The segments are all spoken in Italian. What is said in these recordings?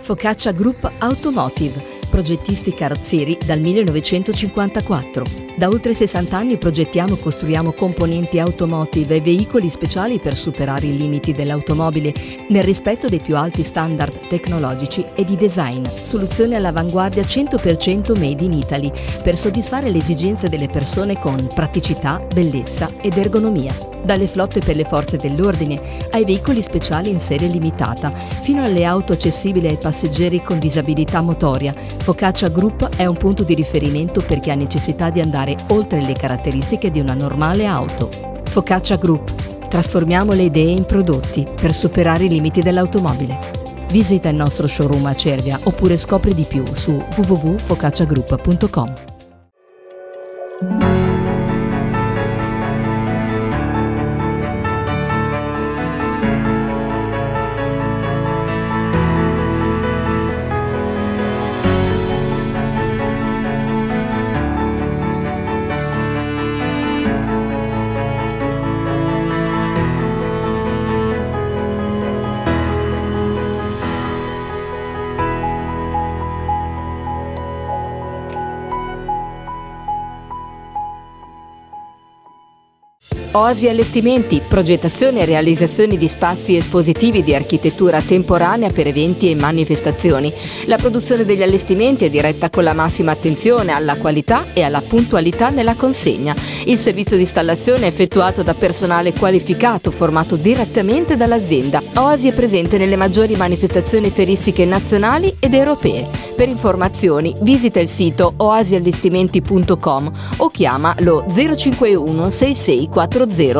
Focaccia Group Automotive, progettisti carrozzieri dal 1954. Da oltre 60 anni progettiamo e costruiamo componenti automotive e veicoli speciali per superare i limiti dell'automobile nel rispetto dei più alti standard tecnologici e di design. Soluzioni all'avanguardia 100% made in Italy per soddisfare le esigenze delle persone con praticità, bellezza ed ergonomia. Dalle flotte per le forze dell'ordine ai veicoli speciali in serie limitata, fino alle auto accessibili ai passeggeri con disabilità motoria, Focaccia Group è un punto di riferimento per chi ha necessità di andare oltre le caratteristiche di una normale auto. Focaccia Group. Trasformiamo le idee in prodotti per superare i limiti dell'automobile. Visita il nostro showroom a Cervia oppure scopri di più su www.focacciagroup.com. Oasi Allestimenti, progettazione e realizzazione di spazi espositivi di architettura temporanea per eventi e manifestazioni. La produzione degli allestimenti è diretta con la massima attenzione alla qualità e alla puntualità nella consegna. Il servizio di installazione è effettuato da personale qualificato formato direttamente dall'azienda. Oasi è presente nelle maggiori manifestazioni fieristiche nazionali ed europee. Per informazioni visita il sito oasiallestimenti.com o chiama lo 051 6640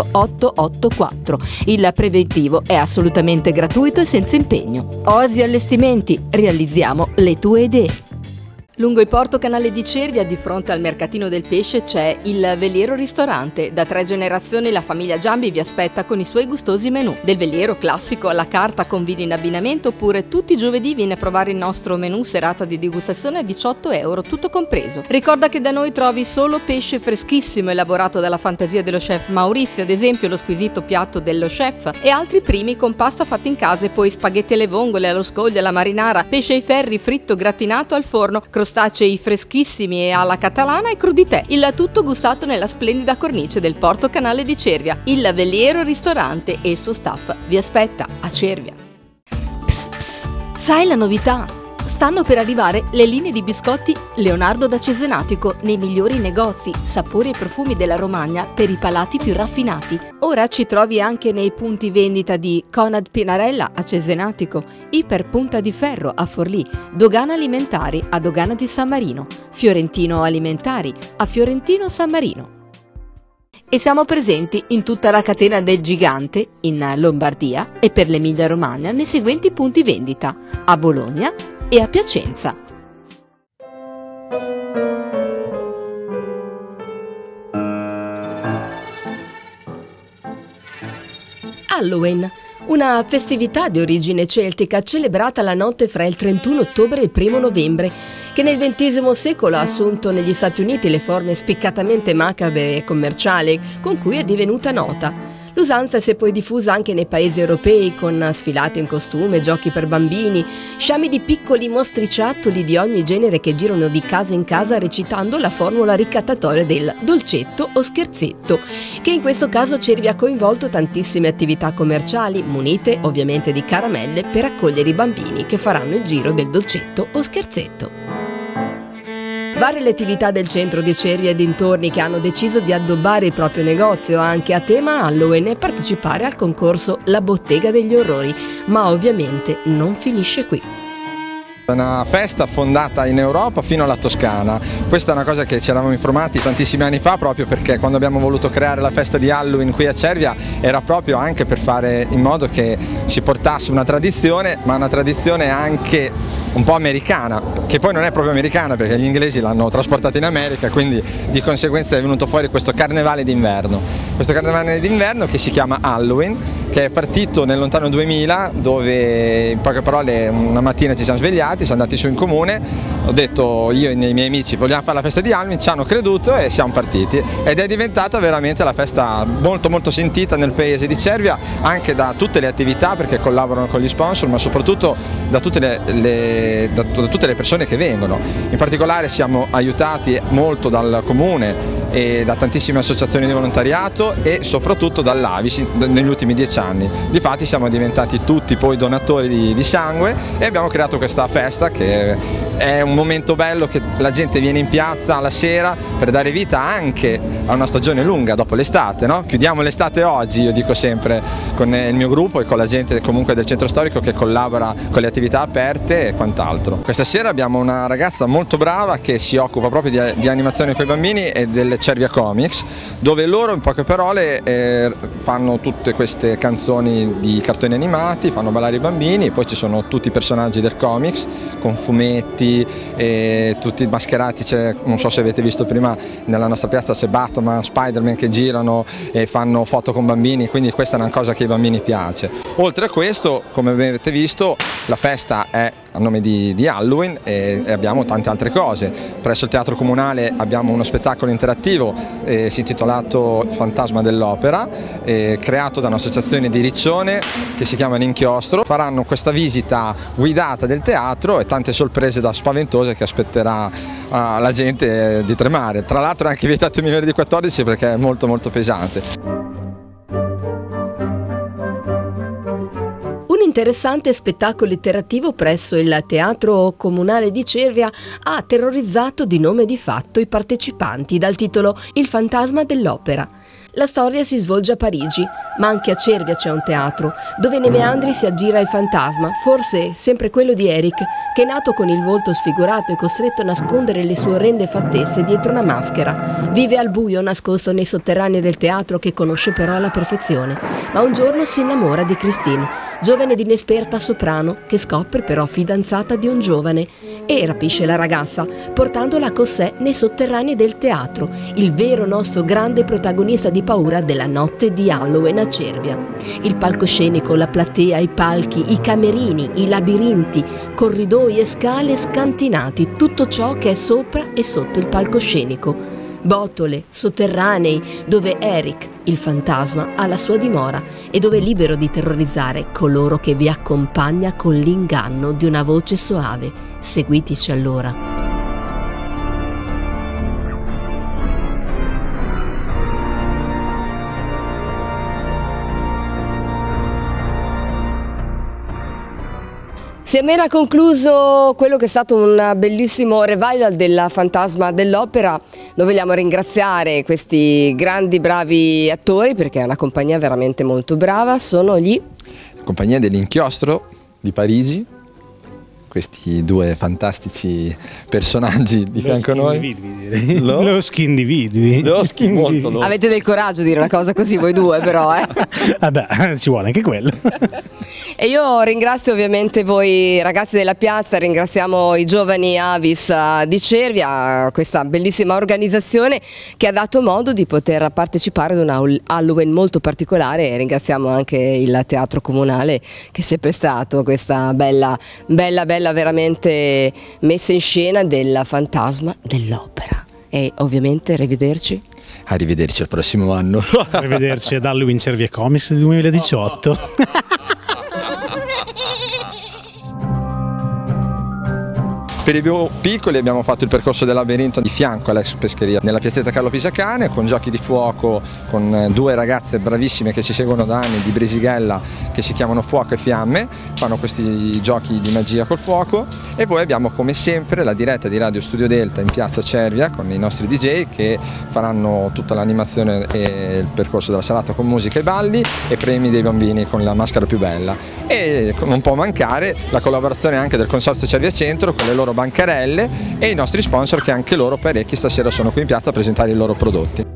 884. Il preventivo è assolutamente gratuito e senza impegno. Oasi Allestimenti, realizziamo le tue idee. Lungo il Porto Canale di Cervia, di fronte al mercatino del pesce, c'è il Veliero Ristorante. Da 3 generazioni la famiglia Giambi vi aspetta con i suoi gustosi menù. Del veliero classico alla carta con vini in abbinamento, oppure tutti i giovedì viene a provare il nostro menù serata di degustazione a 18 euro, tutto compreso. Ricorda che da noi trovi solo pesce freschissimo elaborato dalla fantasia dello chef Maurizio, ad esempio lo squisito piatto dello chef, e altri primi con pasta fatta in casa, e poi spaghetti alle vongole, allo scoglio, alla marinara, pesce ai ferri fritto gratinato al forno, crostacei freschissimi e alla catalana e crudité, il tutto gustato nella splendida cornice del Porto Canale di Cervia. Il Veliero Ristorante e il suo staff vi aspetta a Cervia. Psst, psst, sai la novità? Stanno per arrivare le linee di biscotti Leonardo da Cesenatico nei migliori negozi, sapori e profumi della Romagna per i palati più raffinati. Ora ci trovi anche nei punti vendita di Conad Pinarella a Cesenatico, Iper Punta di Ferro a Forlì, Dogana Alimentari a Dogana di San Marino, Fiorentino Alimentari a Fiorentino San Marino. E siamo presenti in tutta la catena del Gigante, in Lombardia e per l'Emilia Romagna nei seguenti punti vendita: a Bologna e a Piacenza. Halloween, una festività di origine celtica celebrata la notte fra il 31 ottobre e il 1 novembre, che nel XX secolo ha assunto negli Stati Uniti le forme spiccatamente macabre e commerciali con cui è divenuta nota. L'usanza si è poi diffusa anche nei paesi europei, con sfilate in costume, giochi per bambini, sciami di piccoli mostriciattoli di ogni genere che girano di casa in casa recitando la formula ricattatoria del dolcetto o scherzetto, che in questo caso Cervia ha coinvolto tantissime attività commerciali, munite ovviamente di caramelle per accogliere i bambini che faranno il giro del dolcetto o scherzetto. Varie le attività del centro di Cervia e dintorni che hanno deciso di addobbare il proprio negozio anche a tema Halloween e partecipare al concorso La Bottega degli Orrori, ma ovviamente non finisce qui. È una festa fondata in Europa fino alla Toscana. Questa è una cosa che ci eravamo informati tantissimi anni fa, proprio perché quando abbiamo voluto creare la festa di Halloween qui a Cervia era proprio anche per fare in modo che si portasse una tradizione, ma una tradizione anche un po' americana, che poi non è proprio americana perché gli inglesi l'hanno trasportata in America, quindi di conseguenza è venuto fuori questo carnevale d'inverno. questo carnevale d'inverno che si chiama Halloween, che è partito nel lontano 2000, dove in poche parole una mattina ci siamo svegliati, siamo andati su in comune, ho detto io e i miei amici vogliamo fare la festa di Halloween, ci hanno creduto e siamo partiti, ed è diventata veramente la festa molto sentita nel paese di Cervia, anche da tutte le attività, perché collaborano con gli sponsor, ma soprattutto da tutte le persone che vengono. In particolare siamo aiutati molto dal comune e da tantissime associazioni di volontariato e soprattutto dall'Avis negli ultimi 10 anni. Difatti siamo diventati tutti poi donatori di sangue e abbiamo creato questa festa, che è un momento bello, che la gente viene in piazza la sera per dare vita anche a una stagione lunga dopo l'estate, no? Chiudiamo l'estate oggi, io dico sempre, con il mio gruppo e con la gente comunque del centro storico che collabora con le attività aperte e quant'altro. Questa sera abbiamo una ragazza molto brava che si occupa proprio di animazione con i bambini e delle Cervia Comics, dove loro in poche parole fanno tutte queste canzoni di cartoni animati, fanno ballare i bambini, poi ci sono tutti i personaggi del comics con fumetti e tutti mascherati, non so se avete visto prima nella nostra piazza c'è Batman, Spider-Man che girano e fanno foto con bambini, quindi questa è una cosa che ai bambini piace. Oltre a questo, come avete visto, la festa è a nome di Halloween e abbiamo tante altre cose. Presso il Teatro Comunale abbiamo uno spettacolo interattivo si intitolato Fantasma dell'Opera, creato da un'associazione di Riccione che si chiama L'Inchiostro. Faranno questa visita guidata del teatro e tante sorprese da spaventose che aspetterà la gente di tremare. Tra l'altro è anche vietato ai minori di 14 perché è molto pesante. Un interessante spettacolo interattivo presso il Teatro Comunale di Cervia ha terrorizzato di nome di fatto i partecipanti dal titolo Il fantasma dell'opera. La storia si svolge a Parigi, ma anche a Cervia c'è un teatro, dove nei meandri si aggira il fantasma, forse sempre quello di Eric, che è nato con il volto sfigurato e costretto a nascondere le sue orrende fattezze dietro una maschera. Vive al buio, nascosto nei sotterranei del teatro che conosce però alla perfezione. Ma un giorno si innamora di Christine, giovane ed inesperta soprano, che scopre però fidanzata di un giovane, e rapisce la ragazza, portandola con sé nei sotterranei del teatro, il vero nostro grande protagonista di paura della notte di Halloween a Cervia. Il palcoscenico, la platea, i palchi, i camerini, i labirinti, corridoi e scale scantinati, tutto ciò che è sopra e sotto il palcoscenico. Botole, sotterranei, dove Eric, il fantasma, ha la sua dimora e dove è libero di terrorizzare coloro che vi accompagna con l'inganno di una voce soave. Seguiteci allora. Si è appena concluso quello che è stato un bellissimo revival della Fantasma dell'Opera. Noi vogliamo ringraziare questi grandi bravi attori perché è una compagnia veramente molto brava. Sono la compagnia dell'Inchiostro di Parigi, questi due fantastici personaggi di fianco a noi. Loschi individui. Loschi molto loschi. Avete del coraggio a dire una cosa così voi due però, eh? Vabbè, ci vuole anche quello. E io ringrazio ovviamente voi ragazzi della piazza, ringraziamo i giovani Avis di Cervia, questa bellissima organizzazione che ha dato modo di poter partecipare ad un Halloween molto particolare, e ringraziamo anche il Teatro Comunale che si è prestato questa bella veramente messa in scena del Fantasma dell'Opera. E ovviamente arrivederci. Arrivederci al prossimo anno. Arrivederci ad Halloween Cervia Comics 2018. Per i più piccoli abbiamo fatto il percorso del labirinto di fianco all'ex pescheria nella piazzetta Carlo Pisacane, con giochi di fuoco, con due ragazze bravissime che ci seguono da anni di Brisighella, che si chiamano Fuoco e Fiamme, fanno questi giochi di magia col fuoco. E poi abbiamo come sempre la diretta di Radio Studio Delta in piazza Cervia con i nostri DJ che faranno tutta l'animazione e il percorso della serata con musica e balli e premi dei bambini con la maschera più bella. E non può mancare la collaborazione anche del Consorzio Cervia Centro con le loro bancarelle e i nostri sponsor, che anche loro parecchi stasera sono qui in piazza a presentare i loro prodotti.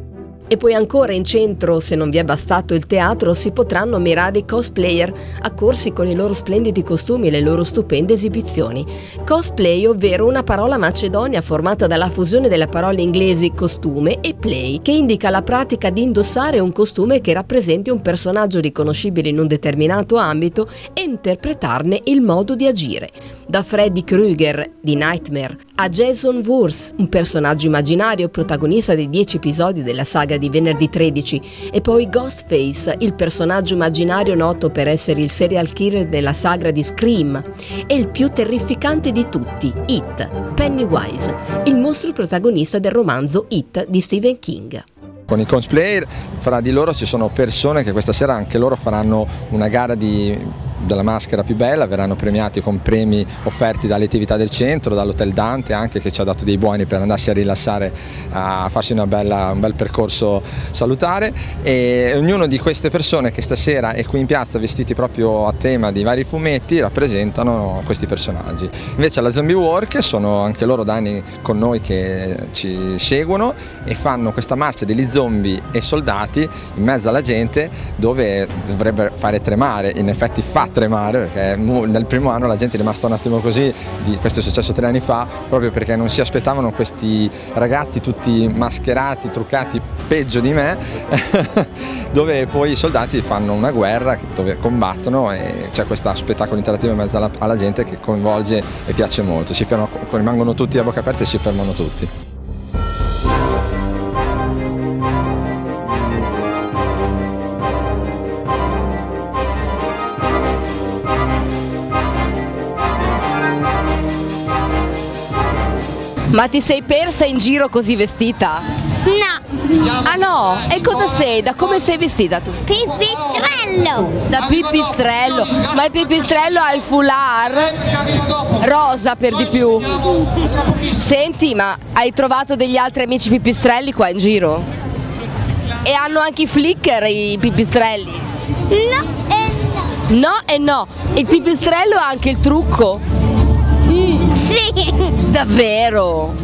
E poi ancora in centro, se non vi è bastato il teatro, si potranno mirare i cosplayer, accorsi con i loro splendidi costumi e le loro stupende esibizioni. Cosplay, ovvero una parola macedonia formata dalla fusione delle parole inglesi costume e play, che indica la pratica di indossare un costume che rappresenti un personaggio riconoscibile in un determinato ambito e interpretarne il modo di agire. Da Freddy Krueger di Nightmare a Jason Voorhees, un personaggio immaginario protagonista dei 10 episodi della saga di Venerdì 13, e poi Ghostface, il personaggio immaginario noto per essere il serial killer della saga di Scream, e il più terrificante di tutti, It, Pennywise, il mostro protagonista del romanzo It di Stephen King. Con i cosplayer, fra di loro ci sono persone che questa sera anche loro faranno una gara della maschera più bella, verranno premiati con premi offerti dalle attività del centro, dall'Hotel Dante anche, che ci ha dato dei buoni per andarsi a rilassare, a farsi un bel percorso salutare, e ognuno di queste persone che stasera è qui in piazza vestiti proprio a tema di vari fumetti rappresentano questi personaggi. Invece alla Zombie Walk sono anche loro da anni con noi che ci seguono e fanno questa marcia degli zombie e soldati in mezzo alla gente, dove dovrebbe fare tremare, in effetti fa tremare, perché nel primo anno la gente è rimasta un attimo così, questo è successo 3 anni fa, proprio perché non si aspettavano questi ragazzi tutti mascherati, truccati peggio di me, dove poi i soldati fanno una guerra dove combattono e c'è questo spettacolo interattivo in mezzo alla gente che coinvolge e piace molto. Rimangono tutti a bocca aperta e si fermano tutti. Ma ti sei persa in giro così vestita? No. Ah no? E cosa sei? Da come sei vestita tu? Pipistrello. Da pipistrello. Ma il pipistrello ha il foulard rosa per di più. Senti, ma hai trovato degli altri amici pipistrelli qua in giro? E hanno anche i flicker i pipistrelli? No e no. No e no. Il pipistrello ha anche il trucco? Sì. Davvero?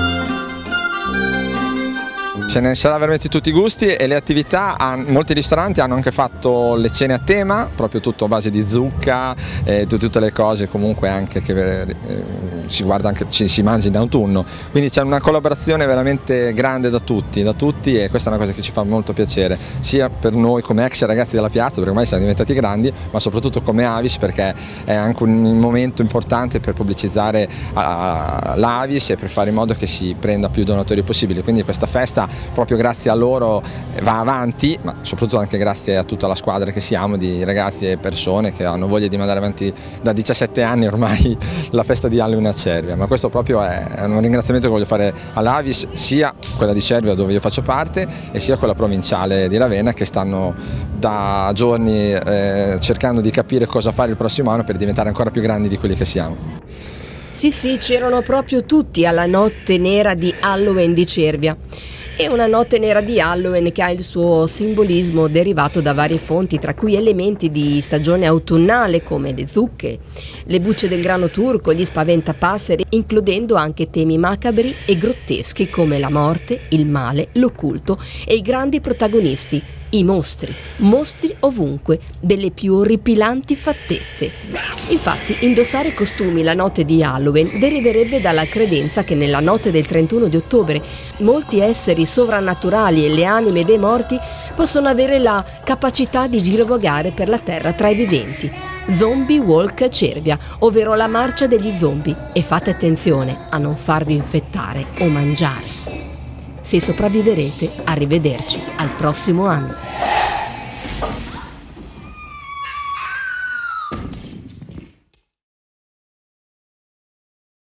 Ce ne sarà veramente tutti i gusti e le attività, molti ristoranti hanno anche fatto le cene a tema, proprio tutto a base di zucca, tutte le cose comunque anche che si guarda, anche si mangia in autunno, quindi c'è una collaborazione veramente grande da tutti e questa è una cosa che ci fa molto piacere, sia per noi come ex ragazzi della piazza, perché ormai siamo diventati grandi, ma soprattutto come Avis, perché è anche un momento importante per pubblicizzare l'Avis e per fare in modo che si prenda più donatori possibili, quindi questa festa proprio grazie a loro va avanti, ma soprattutto anche grazie a tutta la squadra che siamo di ragazzi e persone che hanno voglia di mandare avanti da 17 anni ormai la festa di Halloween a Cervia. Ma questo proprio è un ringraziamento che voglio fare all'Avis, sia quella di Cervia dove io faccio parte e sia quella provinciale di Ravenna, che stanno da giorni cercando di capire cosa fare il prossimo anno per diventare ancora più grandi di quelli che siamo. Sì, c'erano proprio tutti alla notte nera di Halloween di Cervia. È una notte nera di Halloween che ha il suo simbolismo derivato da varie fonti, tra cui elementi di stagione autunnale come le zucche, le bucce del grano turco, gli spaventapasseri, includendo anche temi macabri e grotteschi come la morte, il male, l'occulto e i grandi protagonisti, i mostri ovunque, delle più orripilanti fattezze. Infatti, indossare costumi la notte di Halloween deriverebbe dalla credenza che nella notte del 31 di ottobre molti esseri sovrannaturali e le anime dei morti possono avere la capacità di girovagare per la terra tra i viventi. Zombie Walk Cervia, ovvero la marcia degli zombie, e fate attenzione a non farvi infettare o mangiare. Se sopravviverete, arrivederci al prossimo anno.